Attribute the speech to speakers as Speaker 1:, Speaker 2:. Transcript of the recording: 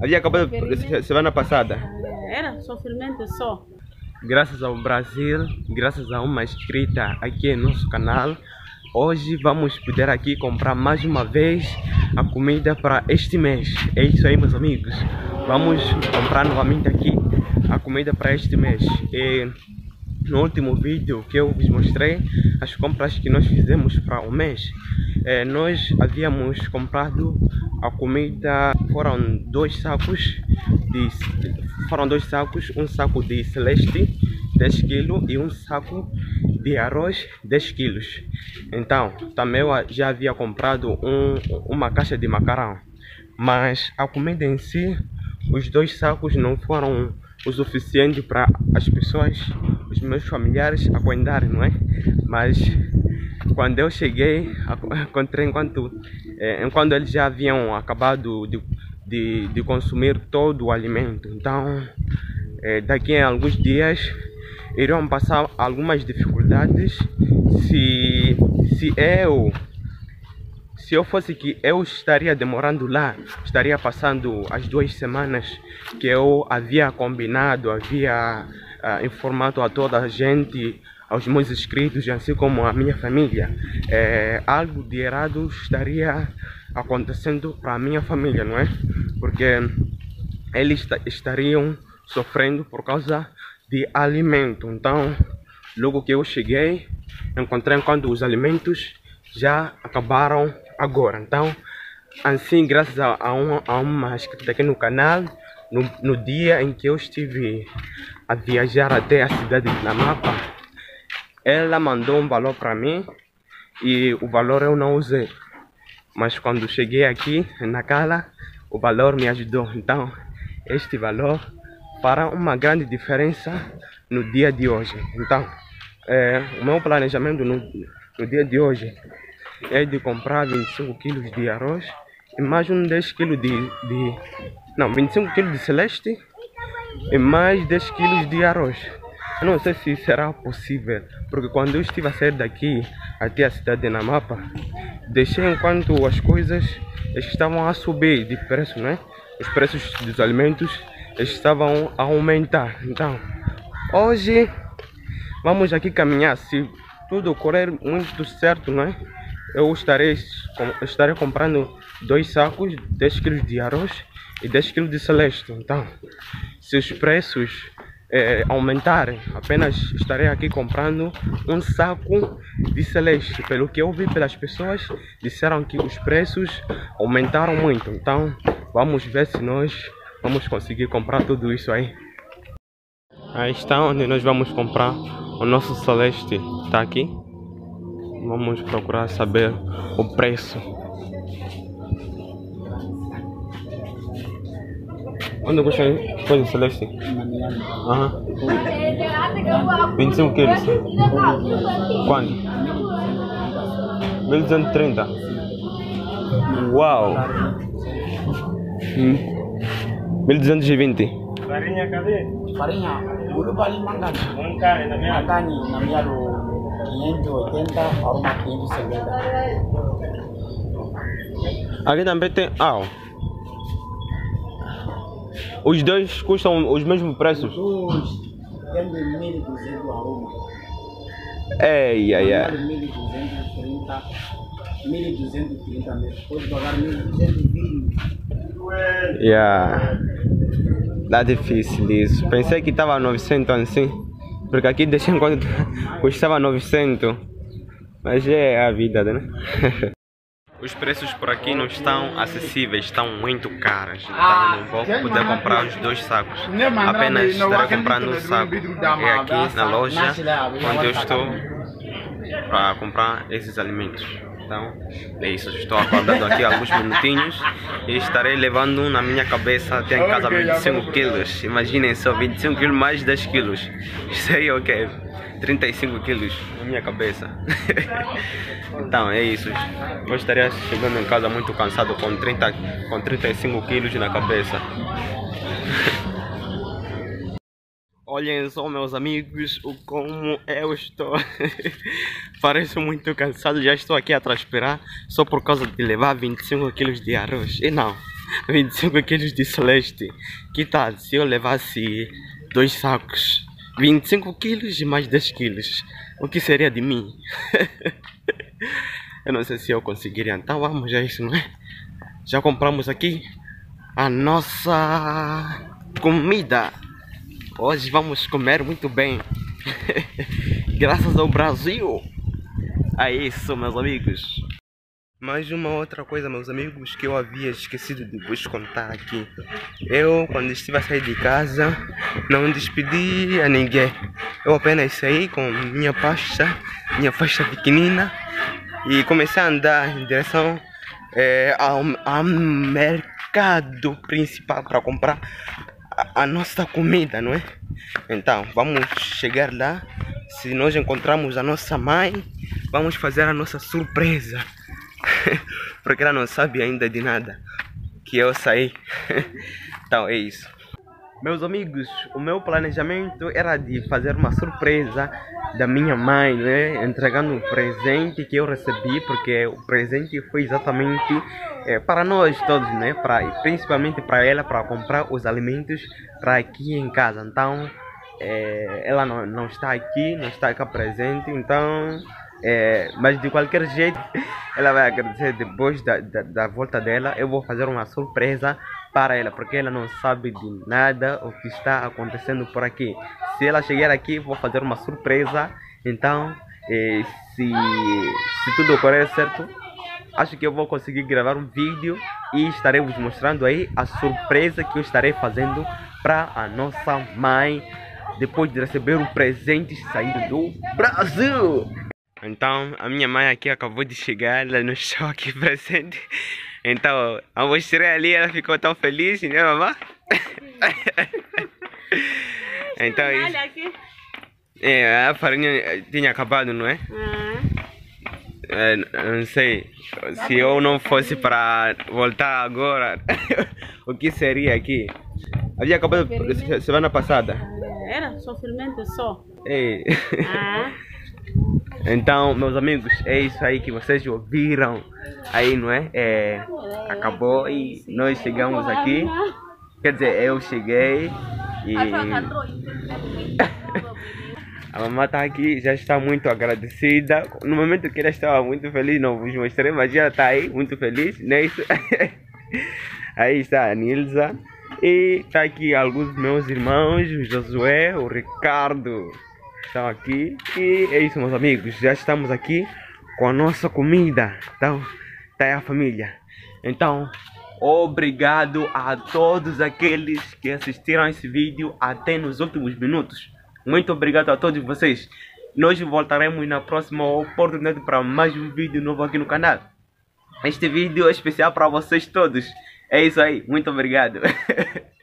Speaker 1: Havia acabado semana passada.
Speaker 2: Era sofrimento só.
Speaker 1: Graças ao Brasil, graças a uma inscrita aqui no nosso canal, hoje vamos poder aqui comprar mais uma vez a comida para este mês. É isso aí, meus amigos. Vamos comprar novamente aqui a comida para este mês. E no último vídeo que eu vos mostrei as compras que nós fizemos para o mês, nós havíamos comprado a comida, foram dois sacos, um saco de Celeste 10 kg e um saco de arroz 10 kg. Então também eu já havia comprado uma caixa de macarrão, mas a comida em si, os dois sacos não foram o suficiente para as pessoas, os meus familiares aguentarem, não é? Mas quando eu cheguei, encontrei enquanto eles já haviam acabado de consumir todo o alimento. Então daqui a alguns dias irão passar algumas dificuldades. Se eu fosse que eu estaria demorando lá, estaria passando as 2 semanas que eu havia combinado, havia informado a toda a gente, aos meus inscritos, assim como a minha família. Algo de errado estaria acontecendo para a minha família, não é? Porque eles estariam sofrendo por causa de alimento. Então, logo que eu cheguei, encontrei quando os alimentos já acabaram agora. Então, assim, graças a uma inscrita aqui no canal, no dia em que eu estive a viajar até a cidade de Namapa, ela mandou um valor para mim e o valor eu não usei. Mas quando cheguei aqui na casa, o valor me ajudou. Então, este valor fará uma grande diferença no dia de hoje. Então, o meu planejamento no dia de hoje é de comprar 25 kg de arroz e mais 10 kg 25 kg de Celeste e mais 10 kg de arroz. Eu não sei se será possível, porque quando eu estive a sair daqui até a cidade de Namapa, deixei enquanto as coisas estavam a subir de preço, né? Os preços dos alimentos estavam a aumentar. Então, hoje vamos aqui caminhar. Se tudo ocorrer muito certo, né? Eu estarei comprando 2 sacos, 10 kg de arroz e 10 kg de Celeste. Então, se os preços aumentarem, apenas estarei aqui comprando um saco de Celeste. Pelo que eu vi pelas pessoas, disseram que os preços aumentaram muito. Então, vamos ver se nós vamos conseguir comprar tudo isso aí. Aí está onde nós vamos comprar o nosso Celeste. Está aqui. Vamos procurar saber o preço. Onde custa coisa Celeste? Aham. 25 quilos. Quanto? 1230. Uau! 1220.
Speaker 3: Farinha cadê?
Speaker 4: Farinha, guru bali mangani.
Speaker 3: Mangani na minha.
Speaker 4: Mangani na minha 580 aroma 550.
Speaker 1: Aqui também tem. Os dois custam os mesmos preços?
Speaker 4: Os dois tem de 1.200 aroma.
Speaker 1: Ei.
Speaker 4: 1.230. 1.230 mesmo. Pode pagar 1.220.
Speaker 1: Dá difícil isso. Pensei que estava 900 assim, porque aqui deixei enquanto custava 900. Mas é a vida, né? Os preços por aqui não estão acessíveis, estão muito caros. Então não vou poder comprar os 2 sacos. Apenas estarei comprando um saco. É aqui na loja onde eu estou para comprar esses alimentos. Então é isso, estou aguardando aqui alguns minutinhos e estarei levando na minha cabeça até em casa 25 quilos. Imaginem só, 25 quilos mais 10 quilos. Isso aí é o que? 35 quilos na minha cabeça. Então é isso. Eu estaria chegando em casa muito cansado com 35 quilos na cabeça. Olhem só, meus amigos, como eu estou. Pareço muito cansado, já estou aqui a transpirar só por causa de levar 25 kg de arroz. E não, 25 quilos de celeste. Que tal se eu levasse 2 sacos? 25 quilos e mais 10 quilos. O que seria de mim? Eu não sei se eu conseguiria. Então vamos a isso, não é? Já compramos aqui a nossa comida. Hoje vamos comer muito bem. Graças ao Brasil. É isso, meus amigos. Mais uma outra coisa, meus amigos, que eu havia esquecido de vos contar aqui. Eu, quando estive a sair de casa, não despedi a ninguém. Eu apenas saí com minha faixa pequenina, e comecei a andar em direção ao mercado principal para comprar a nossa comida, não é? Então, vamos chegar lá. Se nós encontramos a nossa mãe, vamos fazer a nossa surpresa. Porque ela não sabe ainda de nada que eu saí. Então é isso. Meus amigos, o meu planejamento era de fazer uma surpresa da minha mãe, né? Entregando um presente que eu recebi, porque o presente foi exatamente para nós todos, né? Principalmente para ela, para comprar os alimentos para aqui em casa. Então ela não está aqui, não está aqui presente, então mas de qualquer jeito ela vai agradecer. Depois da volta dela, eu vou fazer uma surpresa para ela, porque ela não sabe de nada o que está acontecendo por aqui. Se ela chegar aqui, vou fazer uma surpresa. Então se tudo ocorrer certo, acho que eu vou conseguir gravar um vídeo e estarei vos mostrando aí a surpresa que eu estarei fazendo para a nossa mãe, depois de receber o presente saído do Brasil. Então, a minha mãe aqui acabou de chegar, ela não está aqui presente. Então, eu mostrei ali, ela ficou tão feliz, né, mamãe? Então, a farinha tinha acabado, não é? Não sei, se eu não fosse para voltar agora, o que seria aqui? Havia acabado semana passada.
Speaker 2: Era sofrimento só.
Speaker 1: Ei. Então, meus amigos, é isso aí que vocês ouviram aí, não é? Acabou e nós chegamos aqui. Quer dizer, eu cheguei e a mamãe está aqui, já está muito agradecida. No momento que ela estava muito feliz, não vos mostrei, mas ela está aí muito feliz, não é isso? Aí está a Nilza e está aqui alguns meus irmãos, o Josué, o Ricardo. Estão aqui e é isso, meus amigos, já estamos aqui com a nossa comida. Então, tá aí a família. Então, obrigado a todos aqueles que assistiram esse vídeo até nos últimos minutos. Muito obrigado a todos vocês. Nós voltaremos na próxima oportunidade para mais um vídeo novo aqui no canal. Este vídeo é especial para vocês todos. É isso aí, muito obrigado.